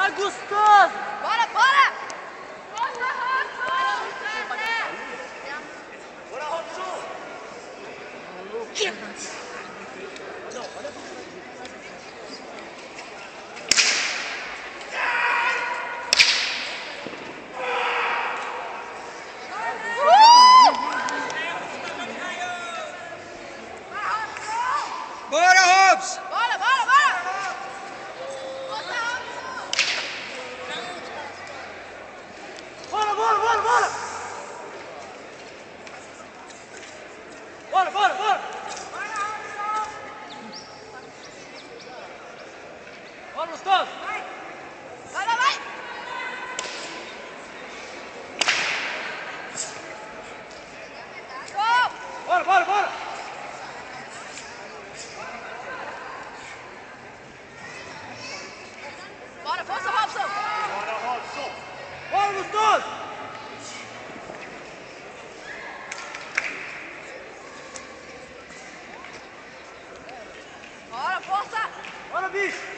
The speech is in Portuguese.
Vai, gostoso! Bora, bora! Bora, Robson! Bora, Robson! Bora, bora, bora! Bora, bora, bora, bora! Bora, bora, bora! Bora, gostoso! Vai, vai, vai! Show! Bora, bora, bora! Bora, força, Robson! Bora, Robson! Bora, gostoso! Bora, força! Bora, bicho!